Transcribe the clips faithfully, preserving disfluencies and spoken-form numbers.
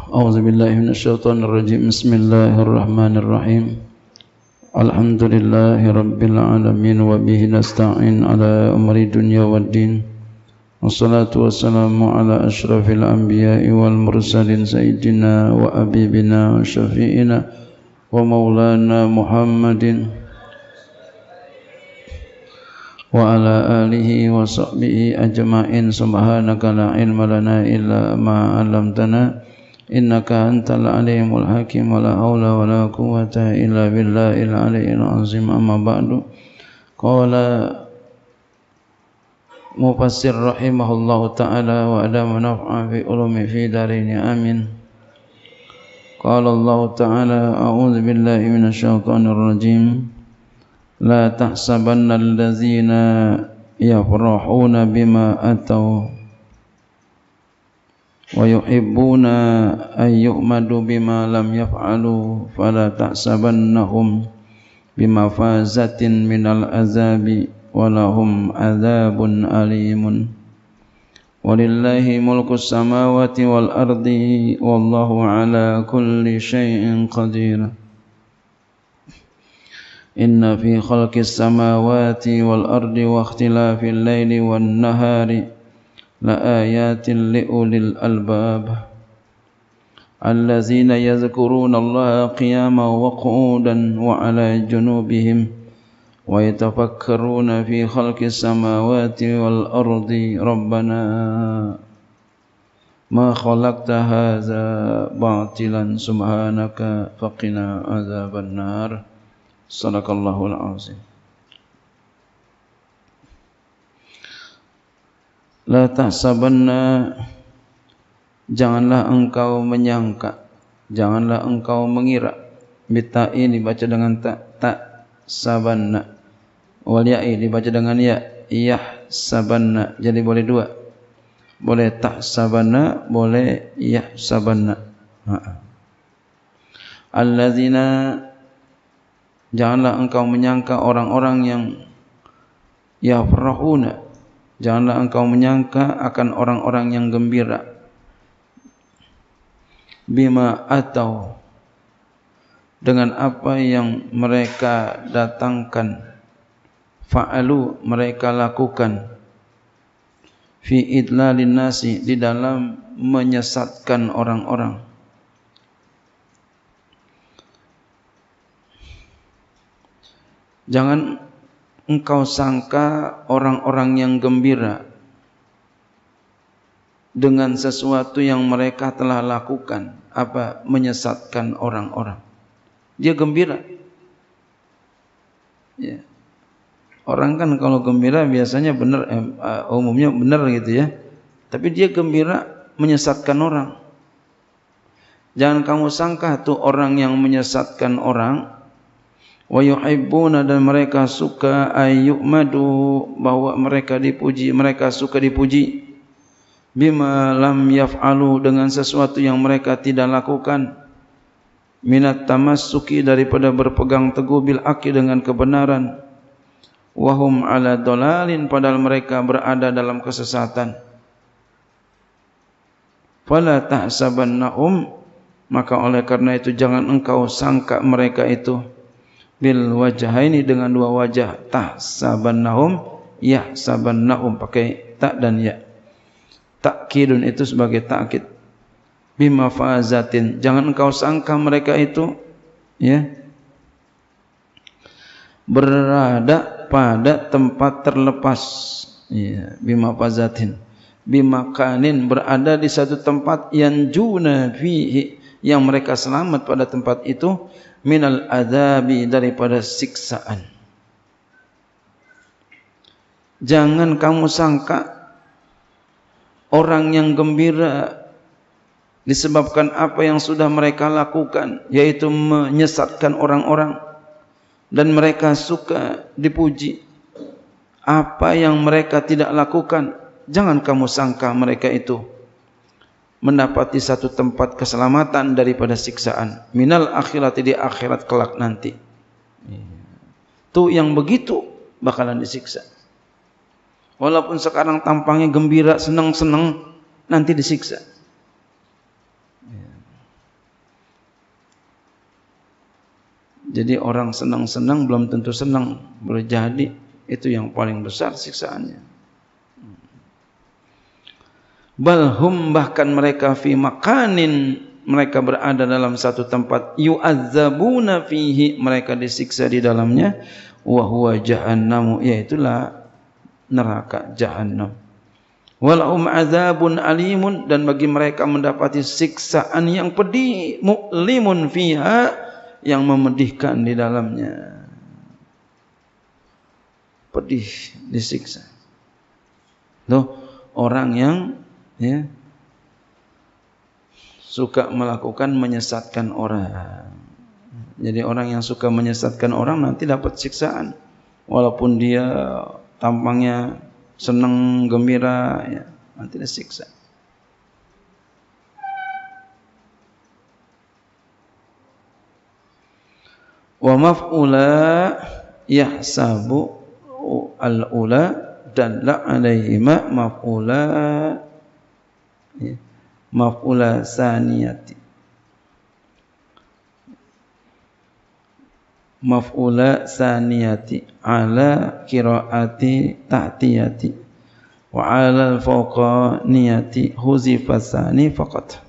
أعوذ بالله من الشيطان الرجيم. بسم الله الرحمن الرحيم. الحمد لله رب العالمين وبه نستعين على أمر الدنيا والدين والصلاة والسلام على أشرف الأنبياء والمرسلين سيدنا وأبيبنا وشفيئنا ومولانا محمد وعلى آله وصحبه أجمعين. سبحانك لا علم لنا إلا ما علمتنا إنك أنت العليم الحكيم. ولا حول ولا قوة إلا بالله العلي العظيم. أما بعد. قال مفسر رحمه الله تعالى وأدام نفعا في علوم في دارين آمين. قال الله تعالى أعوذ بالله من الشيطان الرجيم. لا تحسبن الذين يفرحون بما أتوا ويحبون أن يؤمدوا بما لم يفعلوا فلا تحسبنهم بمفازة من العذاب ولهم عذاب أليم. ولله ملك السماوات والأرض والله على كل شيء قدير. إن في خلق السماوات والأرض واختلاف الليل والنهار لآيات لأولي الألباب الذين يذكرون الله قياما وقعودا وعلى جنوبهم ويتفكرون في خلق السماوات والأرض ربنا ما خلقت هذا باطلا سبحانك فقنا عذاب النار. Sadaqallahul azim. La tahsabanna, janganlah engkau menyangka, janganlah engkau mengira. Bitai dibaca dengan ta, tak sabanna. Wal ya'i dibaca dengan ya, iyah sabanna. Jadi boleh dua. Boleh tak sabanna, boleh iyah sabanna. Allazina, janganlah engkau menyangka orang-orang yang yafrahuna, janganlah engkau menyangka akan orang-orang yang gembira bima atau dengan apa yang mereka datangkan, fa'alu mereka lakukan, fi idlalin nasi di dalam menyesatkan orang-orang. Jangan engkau sangka orang-orang yang gembira dengan sesuatu yang mereka telah lakukan, apa menyesatkan orang-orang. Dia gembira. Ya. Orang kan kalau gembira biasanya benar, eh, umumnya benar gitu ya. Tapi dia gembira menyesatkan orang. Jangan kamu sangka tuh orang yang menyesatkan orang. Wa yuhibbuna, dan mereka suka ayyumadu, bahwa mereka dipuji, mereka suka dipuji, bima lam yaf'alu, dengan sesuatu yang mereka tidak lakukan, minat tamassuki, daripada berpegang teguh bil haqqi, dengan kebenaran, wahum ala dalalin, padahal mereka berada dalam kesesatan. Fala tahsabannahum, maka oleh karena itu jangan engkau sangka mereka itu bil wajahaini, dengan dua wajah, tahsabannahum, yahsabannahum, pakai tak dan ya. Takkidun itu sebagai takkid. Bimafazatin, jangan engkau sangka mereka itu ya berada pada tempat terlepas, ya, bimafazatin, bimakanin, berada di satu tempat, yang juna fihi, yang mereka selamat pada tempat itu, minal adzabi, daripada siksaan. Jangan kamu sangka orang yang gembira disebabkan apa yang sudah mereka lakukan, yaitu menyesatkan orang-orang, dan mereka suka dipuji apa yang mereka tidak lakukan. Jangan kamu sangka mereka itu mendapati satu tempat keselamatan daripada siksaan, minal akhirati, di akhirat kelak nanti. Itu yang begitu bakalan disiksa. Walaupun sekarang tampangnya gembira, senang-senang, nanti disiksa. Jadi orang senang-senang belum tentu senang, boleh jadi itu yang paling besar siksaannya. Balhum bahkan mereka fi makanin, mereka berada dalam satu tempat, yu'adzabuna fihi, mereka disiksa di dalamnya, wa huwa jahannamu, yaitulah neraka jahanam. Walahum adzabun alimun, dan bagi mereka mendapati siksaan yang pedih, mu'limun fiha, yang memedihkan di dalamnya. Pedih disiksa. Tuh orang yang ya suka melakukan menyesatkan orang. Jadi orang yang suka menyesatkan orang nanti dapat siksaan, walaupun dia tampangnya senang gembira, ya, nanti disiksa. Wa maf'ula yahsabu al-ula dalla alaihima maf'ula ya, maf'ula saniyati, maf'ula saniyati ala qiraati ta'tiyati wa ala al-fawqaniyati huzifa sani faqat.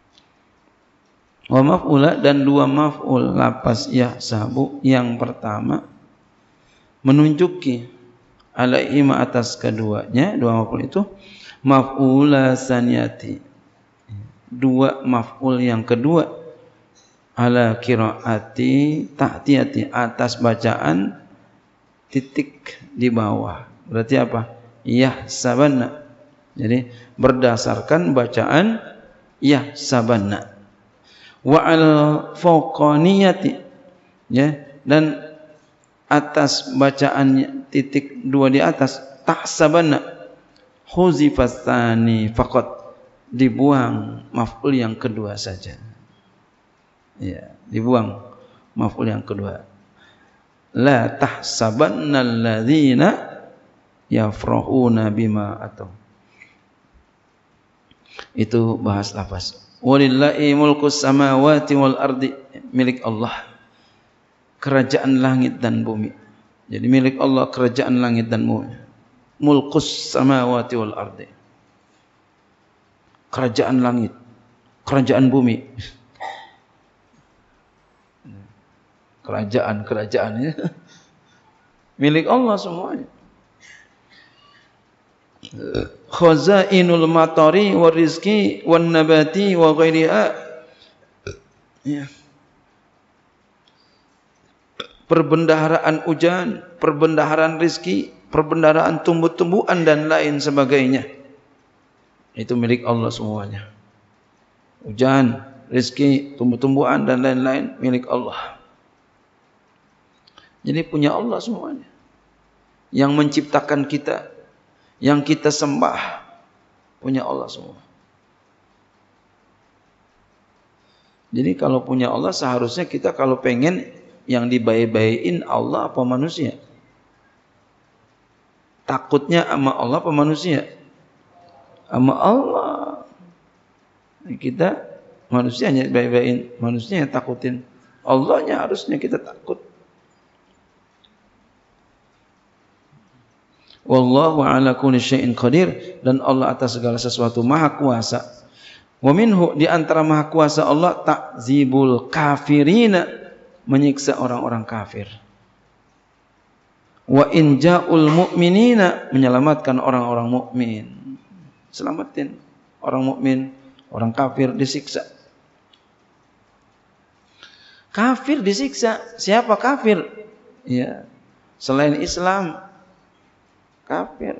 Wa maf'ula, dan dua maf'ul lapas yahsabu yang pertama menunjuki alaihima atas keduanya, dua maf'ul itu maf'ula saniyati, dua maf'ul yang kedua, ala qiraati ta'tiyati, atas bacaan titik di bawah. Berarti apa? Yahsabanna. Jadi berdasarkan bacaan yahsabanna. Wa al-fawqaniyati, ya, dan atas bacaan titik dua di atas, tahsabanna, huzifas tsani faqat, dibuang maf'ul yang kedua saja. Ya, dibuang maf'ul yang kedua. La tahsabanna alladzina yafrahuna bima atau. Itu bahas lafaz. Walillahi mulkus samawati wal ardi, milik Allah kerajaan langit dan bumi. Jadi milik Allah kerajaan langit dan bumi. Mulkus samawati wal ardi, kerajaan langit, kerajaan bumi. Kerajaan-kerajaannya milik Allah semuanya. Khazainul matari wa rizki wan nabati wa ghairiha, ya. Perbendaharaan hujan, perbendaharaan rizki, perbendaharaan tumbuh-tumbuhan dan lain sebagainya, itu milik Allah semuanya. Hujan, rizki, tumbuh-tumbuhan dan lain-lain milik Allah. Jadi punya Allah semuanya. Yang menciptakan kita, yang kita sembah, punya Allah semua. Jadi kalau punya Allah, seharusnya kita kalau pengen yang dibaik-baikin Allah apa manusia? Takutnya sama Allah apa manusia? Sama Allah. Kita manusianya baik-baikin, manusia yang takutin. Allahnya harusnya kita takut. Wallahu ala kulli syai'in qadir, dan Allah atas segala sesuatu maha kuasa. Wa minhu, di antara maha kuasa Allah, ta'zibul kafirina, menyiksa orang-orang kafir. Wa inja'ul mu'minina, menyelamatkan orang-orang mukmin. Selamatin orang mukmin, orang kafir disiksa. Kafir disiksa, siapa kafir? Ya, selain Islam kafir.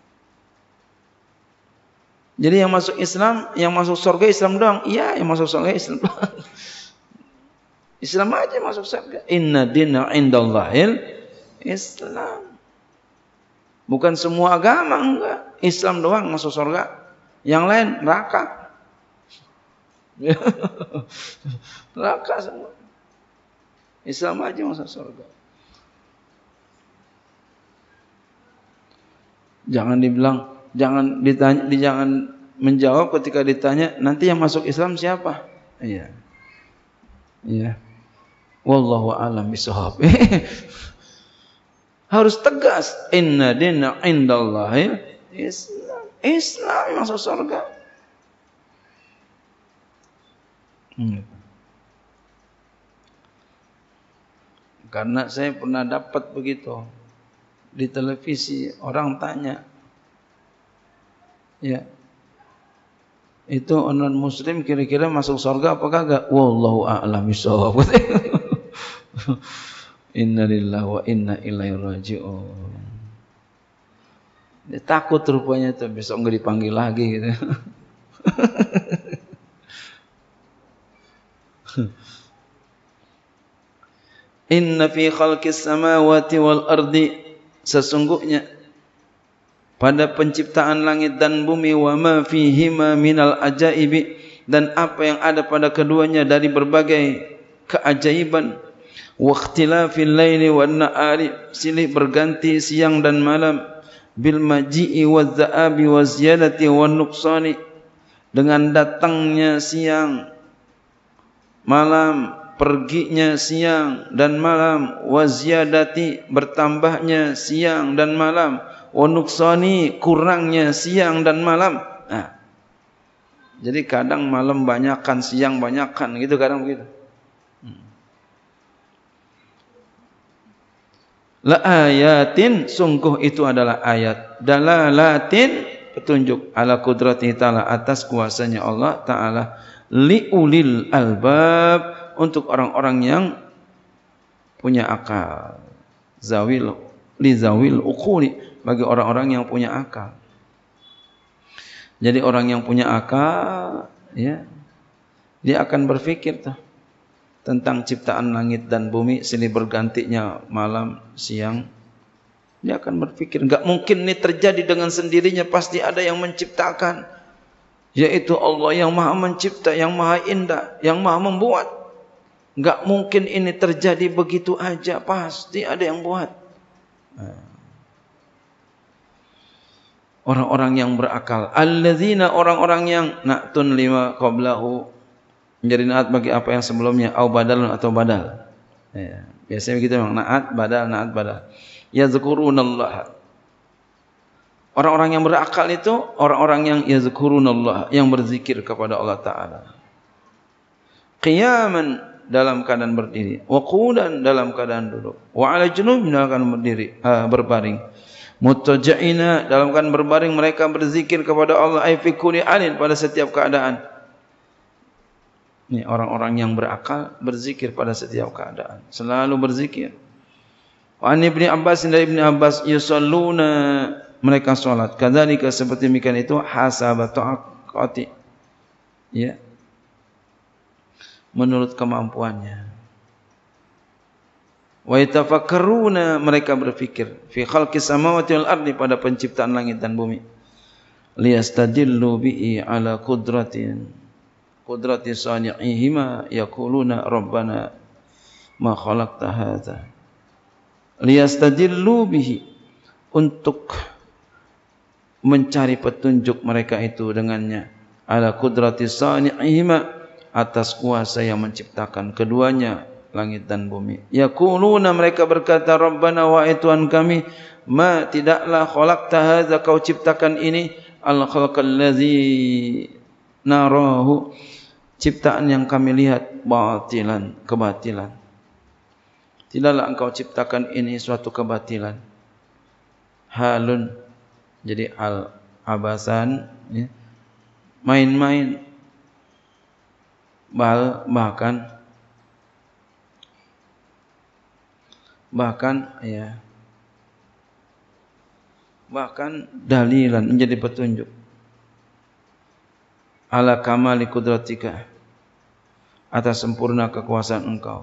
Jadi yang masuk Islam, yang masuk surga Islam doang. Iya, yang masuk surga Islam doang. Islam aja masuk surga. Inna dina indallahil Islam. Bukan semua agama, enggak. Islam doang masuk surga. Yang lain neraka. Neraka semua. Islam aja masuk surga. Jangan dibilang, jangan ditanya, jangan menjawab ketika ditanya nanti yang masuk Islam siapa? Iya, iya. Wallahu a'lam bishawab. Harus tegas. Inna dina indallahi Islam. Islam masuk surga. Hmm. Karena saya pernah dapat begitu di televisi, orang tanya, ya, itu non muslim kira-kira masuk surga apa kagak? Wallahu a'lam bishawab. Inna lillahi wa inna ilaihi raji'un. Dia takut rupanya tuh besok enggak dipanggil lagi gitu. Inna fi khalqis samawati wal ardi, sesungguhnya pada penciptaan langit dan bumi, wa ma fihima minal ajaibi, dan apa yang ada pada keduanya dari berbagai keajaiban, wa ikhtilafil laili wan nahari, silih berganti siang dan malam, bil maji'i waz za'abi waz ziyadati wan nuqsani, dengan datangnya siang malam, perginya siang dan malam, waziyadati, bertambahnya siang dan malam, wa nuqsani, kurangnya siang dan malam. Nah, jadi kadang malam banyakkan, siang banyakkan, gitu kadang begitu. Hmm. La ayatin, sungguh itu adalah ayat, dalalatin, petunjuk, ala qudrati ta'ala, atas kuasanya Allah Ta'ala, li ulil albab, untuk orang-orang yang punya akal, zawil li zawil uquli, bagi orang-orang yang punya akal. Jadi orang yang punya akal, ya, dia akan berpikir tuh tentang ciptaan langit dan bumi, silih bergantinya malam siang. Dia akan berpikir, enggak mungkin ini terjadi dengan sendirinya, pasti ada yang menciptakan, yaitu Allah yang Maha Mencipta, yang Maha Indah, yang Maha Membuat. Enggak mungkin ini terjadi begitu aja, pasti ada yang buat. Orang-orang yang berakal, alladzina, orang-orang yang na'tun lima qablahu, menjadi naat bagi apa yang sebelumnya, au badalun, atau badal. Ya, biasanya begitu memang, naat badal, naat badal. Yazkurunallah. Orang-orang yang berakal itu orang-orang yang yazkurunallah, yang berzikir kepada Allah Ta'ala. Qiyaman, dalam keadaan berdiri, wa qu'udan, dalam keadaan duduk, wa 'ala junub, dalam keadaan berdiri, uh, berbaring, mutaja'ina, dalam keadaan berbaring mereka berzikir kepada Allah, ay fi kulli alin, pada setiap keadaan. Ini orang-orang yang berakal berzikir pada setiap keadaan, selalu berzikir. Wa an Ibnu Abbas, dari Ibnu Abbas, yusalluna, mereka salat, kadzalika, seperti demikian itu, hasaba ta'aqati, ya, menurut kemampuannya. Wa yatafakkaruna, mereka berfikir, fi khalqis samawati wal ardi, pada penciptaan langit dan bumi, liyastadillu bihi ala qudratin qudrati sani'ihima, yaquluna rabbana ma khalaqta hadza, liyastadillu bihi, untuk mencari petunjuk mereka itu dengannya, ala qudrati sani'ihima, atas kuasa yang menciptakan keduanya, langit dan bumi. Yaquluna, mereka berkata, Rabbana, wahai Tuhan kami, ma, tidaklah khalaqta hadza, kau ciptakan ini, al khalqal ladzi narahu, ciptaan yang kami lihat, batilan, kebatilan. Tidaklah engkau ciptakan ini suatu kebatilan. Halun, jadi al abasan, ya, main-main. Bal, bahkan bahkan ya bahkan dalilan, menjadi petunjuk, ala kamali kudratika, atas sempurna kekuasaan engkau.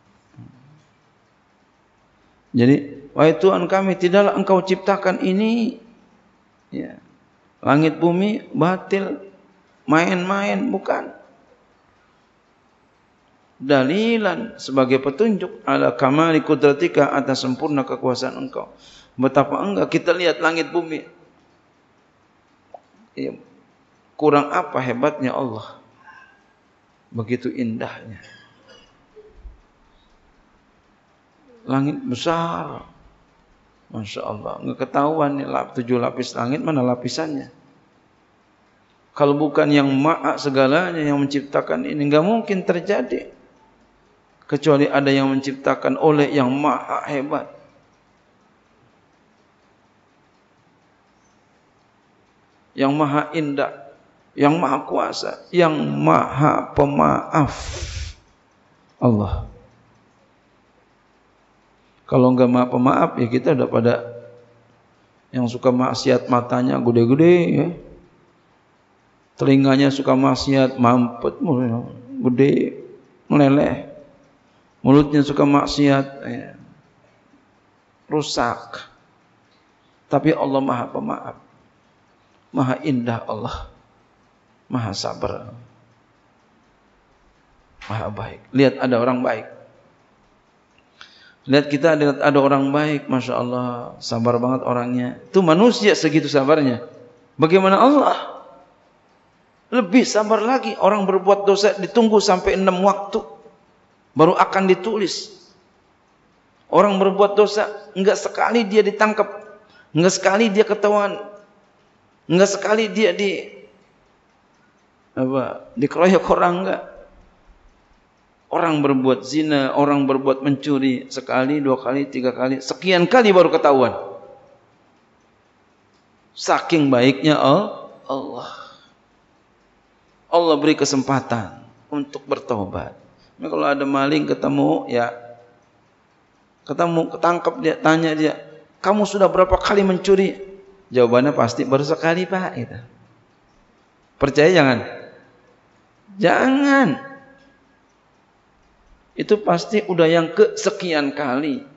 Jadi, wahai Tuhan kami, tidaklah engkau ciptakan ini, ya, langit bumi batil, main-main, bukan. Dalilan, sebagai petunjuk, ala kamali kudratika, atas sempurna kekuasaan engkau. Betapa enggak kita lihat langit bumi, ya, kurang apa hebatnya Allah, begitu indahnya. Langit besar. Masya Allah. Nggak ketahuan nih tujuh lapis langit mana lapisannya. Kalau bukan yang maha segalanya yang menciptakan ini, nggak mungkin terjadi. Kecuali ada yang menciptakan oleh yang maha hebat. Yang maha indah, yang maha kuasa, yang maha pemaaf. Allah. Kalau enggak maha pemaaf ya kita udah pada yang suka maksiat matanya gede-gede ya. Telinganya suka maksiat mampet gede meleleh. Mulutnya suka maksiat ya. Rusak. Tapi Allah maha pemaaf. Maha indah Allah. Maha sabar. Maha baik. Lihat ada orang baik. Lihat kita lihat ada orang baik. Masya Allah. Sabar banget orangnya. Itu manusia segitu sabarnya. Bagaimana Allah? Lebih sabar lagi. Orang berbuat dosa ditunggu sampai enam waktu. Baru akan ditulis. Orang berbuat dosa. Enggak sekali dia ditangkap. Enggak sekali dia ketahuan. Enggak sekali dia di apa dikeroyok orang, enggak. Orang berbuat zina, orang berbuat mencuri sekali, dua kali, tiga kali, sekian kali baru ketahuan. Saking baiknya Allah. Allah beri kesempatan untuk bertobat. Nah, kalau ada maling ketemu ya ketemu ketangkap dia, tanya dia, "Kamu sudah berapa kali mencuri?" Jawabannya pasti baru sekali Pak. Gitu. Percaya jangan? Jangan. Itu pasti udah yang kesekian kali.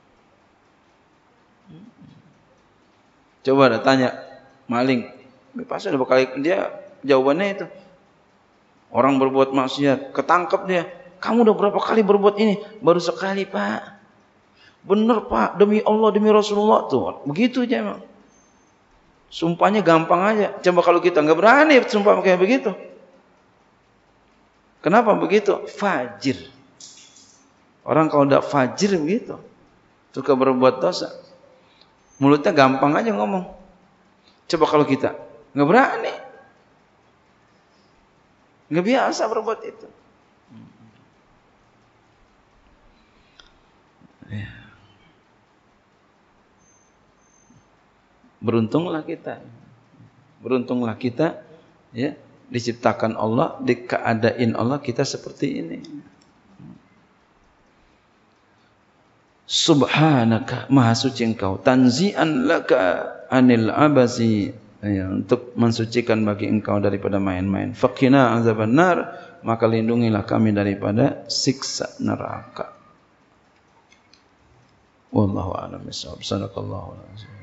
Coba ada tanya maling. Pasti udah berkali dia jawabannya itu. Orang berbuat maksiat, ketangkep dia. Kamu udah berapa kali berbuat ini? Baru sekali Pak. Bener Pak, demi Allah, demi Rasulullah tuh. Begitu aja emang. Sumpahnya gampang aja. Coba kalau kita nggak berani sumpah kayak begitu. Kenapa begitu? Fajir. Orang kalau udah fajir begitu, suka berbuat dosa. Mulutnya gampang aja ngomong. Coba kalau kita nggak berani, nggak biasa berbuat itu. Ya. Beruntunglah kita. Beruntunglah kita ya, diciptakan Allah, dikeadain Allah kita seperti ini. Subhanaka, maha suci Engkau, tanzi'an laka anil abasi, ya, untuk mensucikan bagi Engkau daripada main-main. Faqina azabannar, maka lindungilah kami daripada siksa neraka. Wallahu a'lam bishawab. Sadaqallahu alazim.